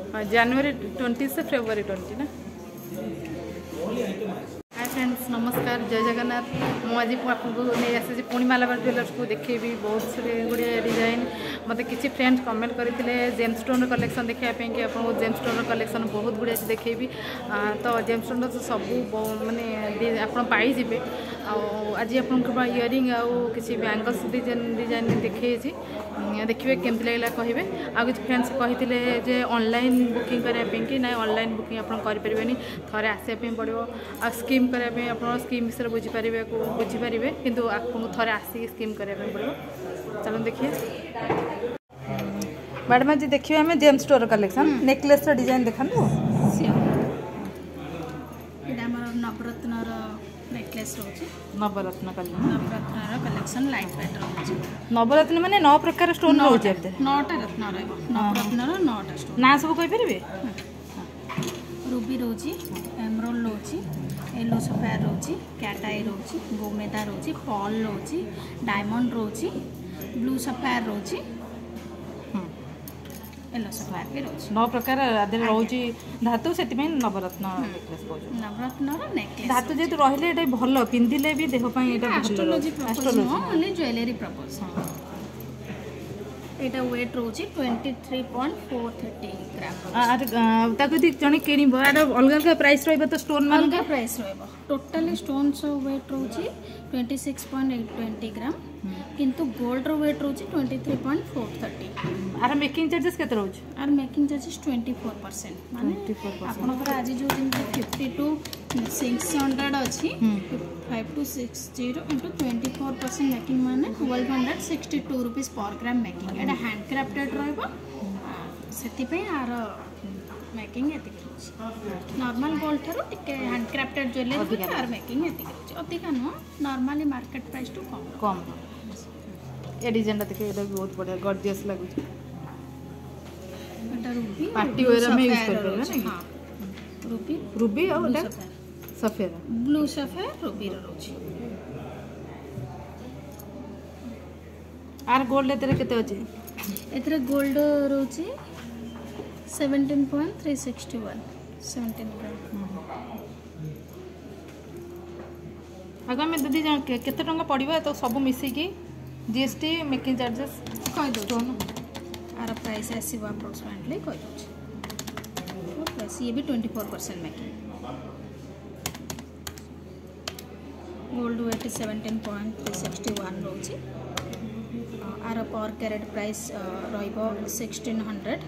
जनवरी 20 से फेब्रुआरी 20 ना। Hi friends, नमस्कार, जय जगन्नाथ। मुझे आपको नहीं आसी पुणी मालाबार ज्वेलर्स को देखेबी बहुत गुड़िया डिजाइन। मत किसी फ्रेंड्स कमेंट करते जेमस्टोन कलेक्शन देखापी कि आपको जेमस्टोन कलेक्शन बहुत गुड़िया देखेबी। तो जेमस्टोन तो सबू मानने आप पाइबे। आज आप इयरिंग आउ किसी बैंगल्स डिजाइन देखे देखिए केमती लगे कहे। आ कि फ्रेंड्स कहते ऑनलाइन बुकिंग करने कि ना ऑनलाइन बुकिंग आप करें थे आसापी पड़ो आ स्कीम करने आप स्कीम विषय बुझीपारे किंतु आपको थे आसिक स्कीम करने पड़ो। चलो देखिए मैडम आज देखिए आम जेमस्टोन कलेक्शन नेकलेस डिजाइन देखा नवरत्न नेकलेस रोचे नवरत्न कलेक्शन लाइट वेट रोचे। नवरत्न माने 9 प्रकार स्टोन रोचे 9टा रत्न रहबो नवरत्न 9टा स्टोन ना सब कहि परबे। रूबी रोची, एमराल्ड रोची, येलो सफायर रोची, कैट आई रोची, गोमेदा रोची, पर्ल रोची, डायमंड रोची, ब्लू सफायर रोची, येलो सफायर भी रोची। 9 प्रकार आदर रोची धातु सेति में नवरत्न नेकलेस को नवरत्न नेकलेस धातु जेतु रहले एटा भलो पिंदिले भी देह पई एटा एस्ट्रोलॉजी ओनली ज्वेलरी पर्पस। एटा वेट रोची 23.430 ग्राम। आर ताको दि जने केनिबो आर अलग अलग प्राइस रहबो तो स्टोन मान अलग प्राइस रहबो। टोटली स्टोन सो वेट रोची 26.820 ग्राम किंतु गोल्ड रो वेट रोची 23.430। आर मेकिंग चार्जेस केते रोच? आर मेकिंग चार्जेस 24% माने 24% आपनकर आज जो दिन 50 to 600 अछि 5 to 60 into 24% मेकिंग माने 1262 रुपीस पर ग्राम मेकिंग। एटा हैंड क्राफ्टेड रहबो सेति पे आर मेकिंग एति रोची। नॉर्मल गोल्ड थारो टिके हैंड क्राफ्टेड ज्वेलरी आर मेकिंग एति रोची। अधिका न नॉर्मली मार्केट प्राइस टू कम ए डिजाइन देखे एटा बहुत बढ़िया गॉर्जियस लागु छै। एटा रूबी पार्टी वेयर में यूज करबे ना। हां रूबी और एटा सफेद ब्लू सफेद रूबी रोची। आर गोल्ड एतरे केते अछि? एतरे गोल्ड रोची 17.361 17 ग्राम। आगा में दीदी जान केते टंका पड़िबो तो सब मिसी की जीएसटी मेकिंग चार्जेस कहि दो आर प्राइस आसीबो अप्रोक्सीमेटली कहि दो प्लस ये भी 24% मेकिंग। गोल्ड वेट 17.361 रोची। आर पर कैरेट प्राइस रहइबो 1600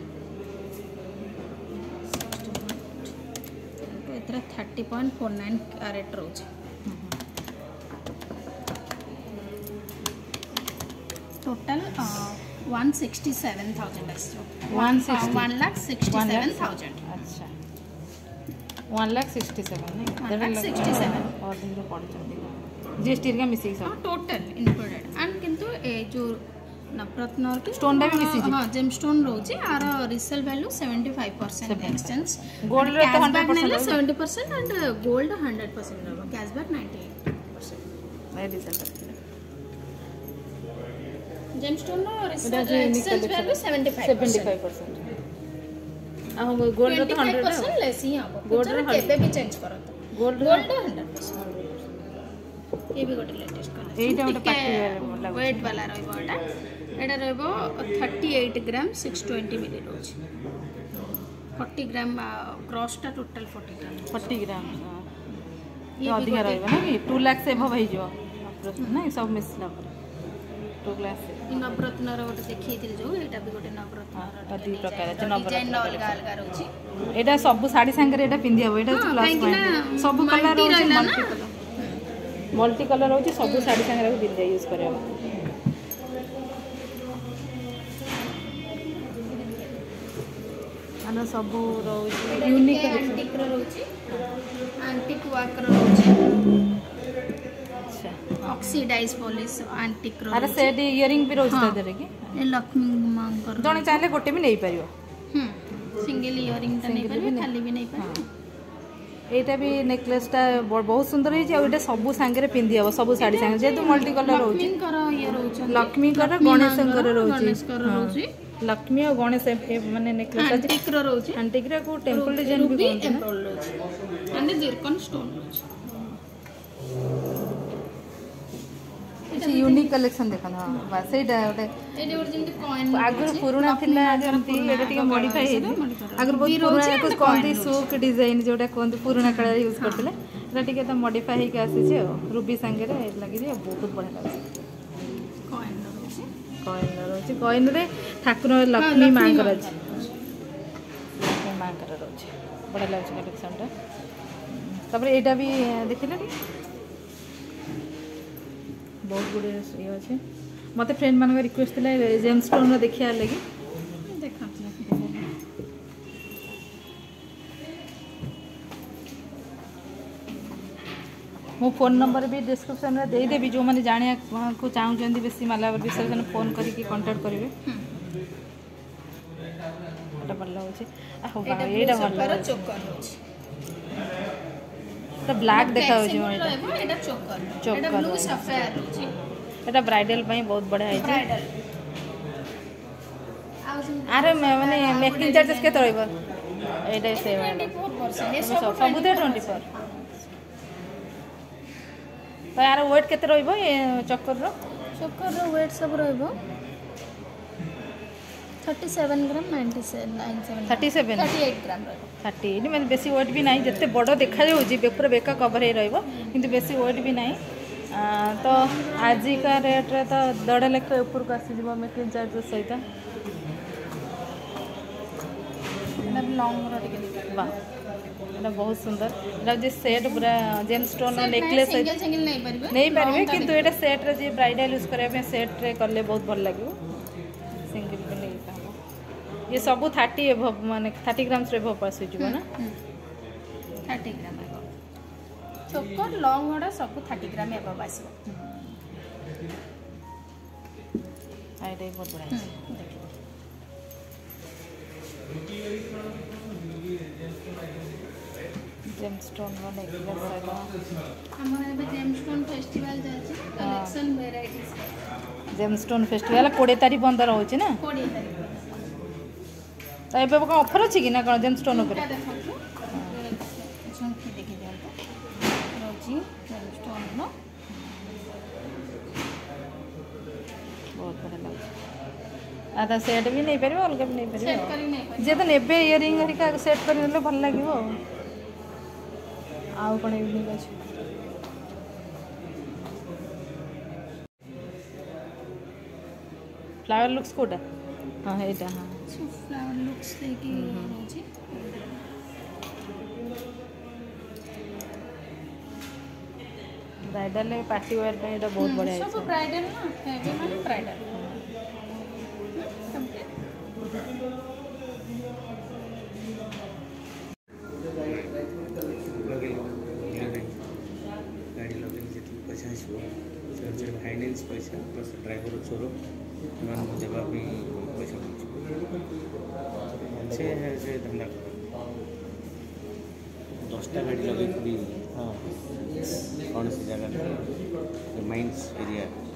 तो एतरा 30.49 कैरेट रोची। टोटल 167,000 1,67,000। अच्छा 1,67,000 नहीं 1,67,000 और दिन पड़ चंदी जीएसटी का मिसी सब टोटल इंक्लूडेड एंड किंतु ए जो नवरत्न के स्टोन डा भी मिसी हां जेम स्टोन रोची आर रीसेल वैल्यू 75% एक्सचेंज गोल्ड रे तो 100% 70% एंड गोल्ड 100% रहबो कैशबैक 98%। मैं रीसेल जेमस्टोन नो एक्सचेंज वैल्यू 75%। आ गोल्ड रे तो 100% लेस ही आबो गोल्ड रे केबे भी चेंज करत गोल्ड 100%। ये भी गोटे लेटेस्ट कलर एटा गोटे पार्टी वेयर वेट वाला रहबो एटा रहबो 38 ग्राम 620 मिली रोज 40 ग्राम क्रॉस टा टोटल 40 ग्राम ये अधिक रहबो ना कि 2 लाख से एभव हो जो ना सब मिसला पर 2 लाख नवरत्न रो गोटे देखि थिल जो एटा भी गोटे नवरत्न रो अति प्रकार আছে डिजाइन अलग अलग रोची। एटा सब साड़ी संगे एटा पिंदी हबो एटा प्लस पॉइंट सब कलर रोची मल्टी कलर रोची सब साड़ी संगे रो पिंदी यूज करबो। आना सब रोची यूनिक एंटिक रोची एंटिक वर्क रोची। अच्छा ऑक्सीडाइज पॉलिश एंटिक रो। अरे सेट इयरिंग भी रोची तदरे की ए लक्ष्मी मांकर जने चाहले गोटे भी नै परियो। सिंगल इयरिंग त नै परियो खाली भी नै परियो। एटा भी नेकलेस टा बहुत सुंदर है जे सब सांगे पिंधि हम सब साड़ी सांगे जेतु मल्टी कलर रोची लक्ष्मी कर ये रोची लक्ष्मी कर गणेश कर रोची गणेश कर रोची लक्ष्मी और गणेश माने नेकलेस आंटिक रो रोची आंटिक रे को टेंपल डिजाइन भी रूबी कोन ना एम्ब्रॉयड रोची एंड जिरकन स्टोन रोची किसी यूनिक कलेक्शन देखन हां बस सेटा ओटे एडी और जिंदे कॉइन आगुर पुराना थिला जेंती एटा टिके मॉडिफाई हे आगुर बहुत पुराना को कोंती सूक डिजाइन जोटा कोंती पुराना कलर यूज करतले एटा टिके त मॉडिफाई हे के आसी छे रूबी संगे रे लागि रे बहुत बढ़िया लागे कॉइन रे ठाकुर लक्ष्मी मां कर अछि लक्ष्मी मां कर अछि बढ़िया लागे कलेक्शन टा तबरे एटा भी देखिले बहुत गुड़े ये अच्छे मत फ्रेंड मान रिक्वेस्ट थी जेम स्टोन देखा लगी देखा मो फोन नंबर भी डिस्क्रिप्शन में देदेवी जो मैंने जाना को चाहते बेसी मालाबार विषय से फोन करके कांटेक्ट करेंगे भल लगे ब्लैक देखा चोकर ब्राइडल बहुत बढ़िया है आरे माने मेकिंग चार्जेस के रहइबो एटा से 24% सब 24 तो यार वेट केते रहइबो ये चक्कर रो वेट सब रहइबो 37 ग्राम 38 ग्राम 30 मैंने बेसी वेट भी नहीं जिते बड़ देखा पूरा बेका कवर हो रही किंतु बेसी वेट भी नहीं तो आजिका रेट रे तो 1.5 लाख ऊपर को आसी जीवो मेकिंग चार्जेस सहित लॉन्ग वाह एटा बहुत सुंदर एटा जे सेट पूरा जेम स्टोन नेकलेस सिंगल नहीं पारे किंतु एटा सेट रे जे ब्राइडल यूज करे सेट रे करले बहुत भल लागिवो सिंगल भी नहीं ये सब 30 एभव माने 30 ग्राम्स रे एभव पास हो ना 30 ग्राम चोकर लॉन्ग होड़ा सब 30 ग्राम एभव आसीबो आइडे बहुत बड़ा जेम स्टोन वाला नेकलेस है हमर एबे जेम स्टोन फेस्टिवल जाची collection varieties gem stone festival 20 तारीख बंद रहउची ना 20 तारीख तो ये कौन ऑफर अच्छी कि ना कौन जेम स्टोन ऊपर देखी रोजी स्टोन नो बहुत बढ़िया लगे आधा सेट भी नहीं पारे अलग भी नहीं पारे सेट करी नहीं जे तो नेबे इयरिंग हरिका सेट कर ले भल लागिवो आउ कोन इवनिंग अछि फ्लावर लुक्स कोटा हां एटा हां फ्लावर लुक्स देखी रोजी ब्राइडल पार्टी वेयर पे एटा बहुत बढ़िया है सब ब्राइडल ना हेवी माने ब्राइडल फाइनेंस पैसा प्लस ड्राइवर चोर देवा पैसा से धंदा 10टा गाड़ी लगे कौन सी जगह माइंस एरिया